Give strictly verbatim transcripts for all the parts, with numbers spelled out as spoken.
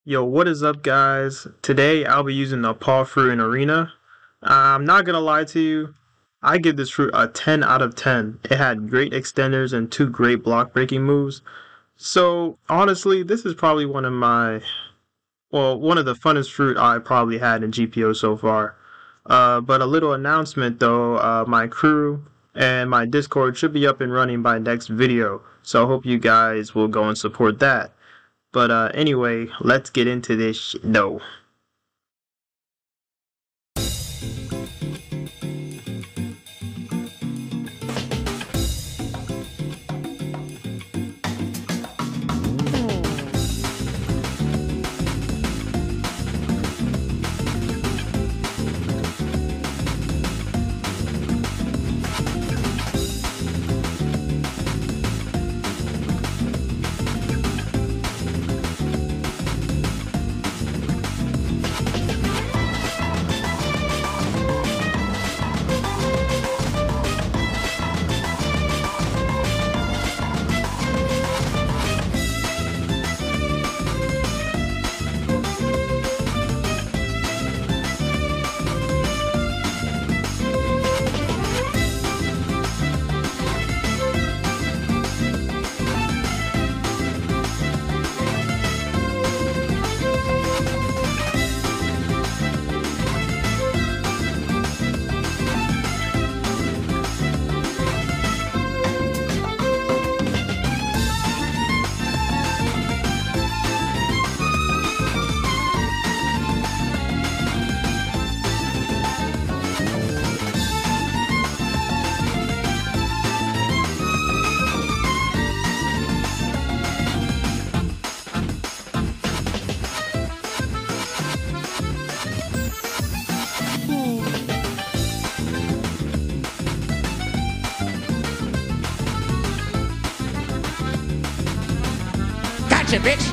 Yo, what is up, guys? Today I'll be using the paw fruit in Arena. I'm not gonna lie to you, I give this fruit a ten out of ten. It had great extenders and two great block breaking moves. So, honestly, this is probably one of my, well, one of the funnest fruit I probably had in G P O so far. Uh, but a little announcement though, uh, my crew and my Discord should be up and running by next video. So I hope you guys will go and support that. But uh, anyway, let's get into this shit though. Gotcha, bitch!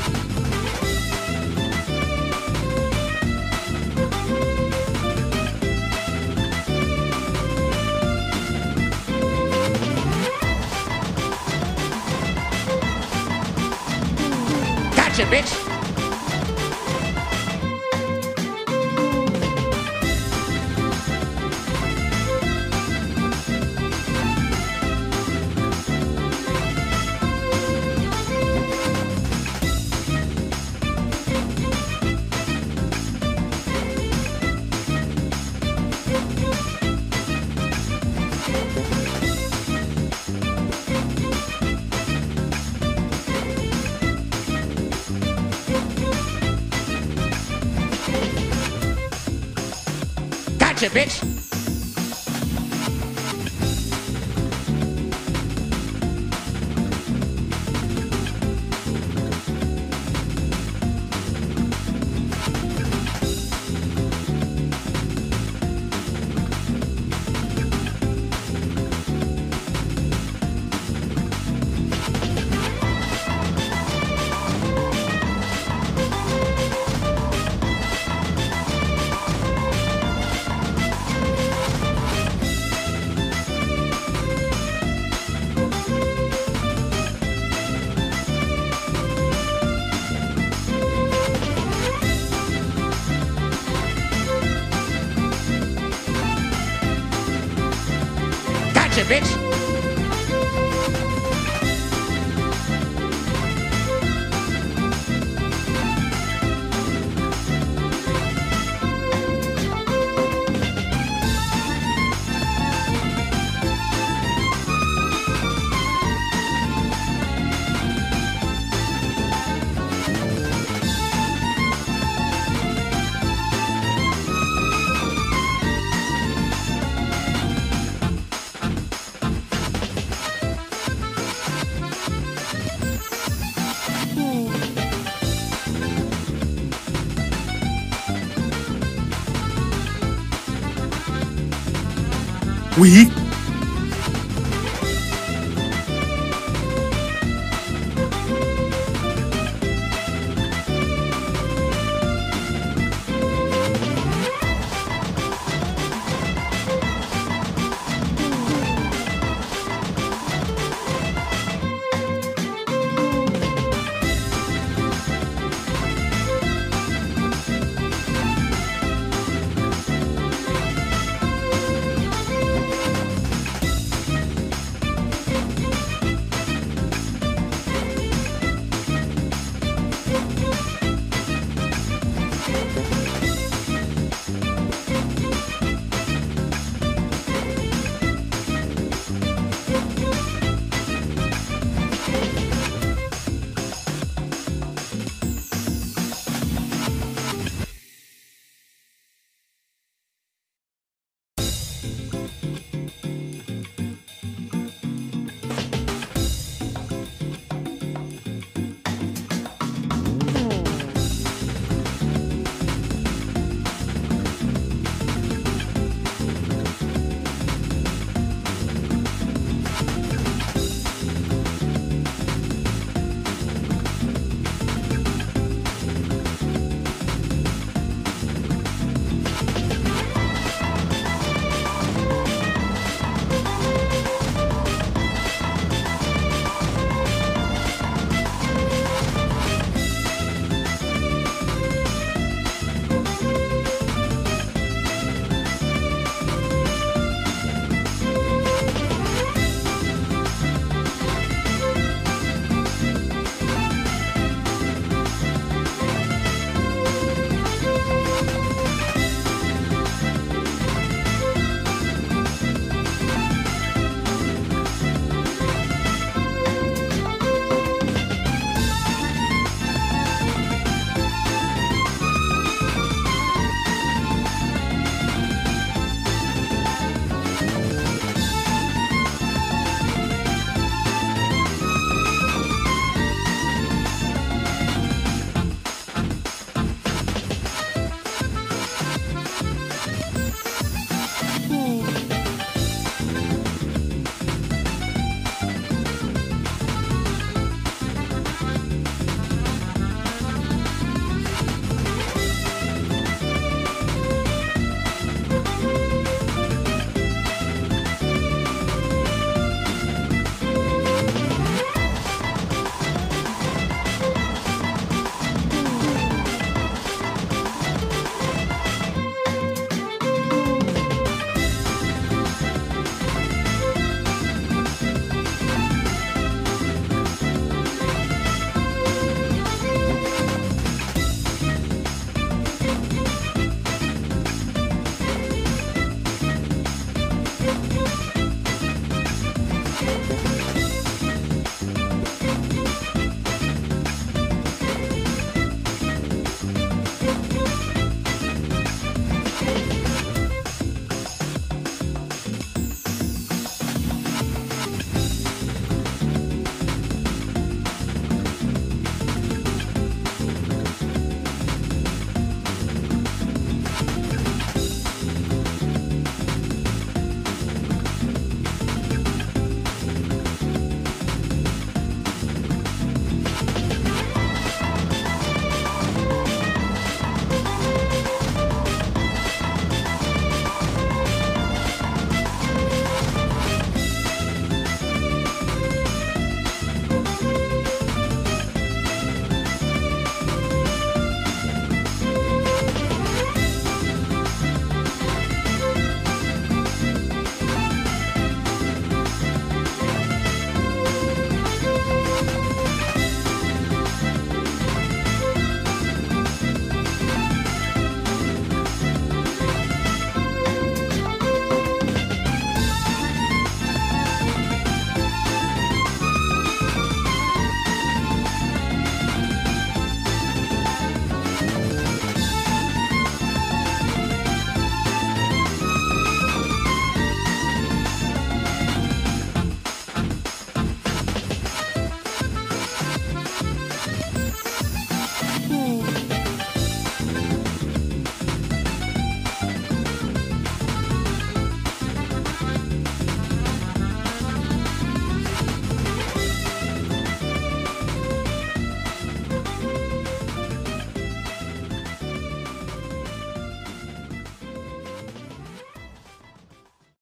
Gotcha, bitch! Gotcha, bitch! Gotcha, bitch! Oui.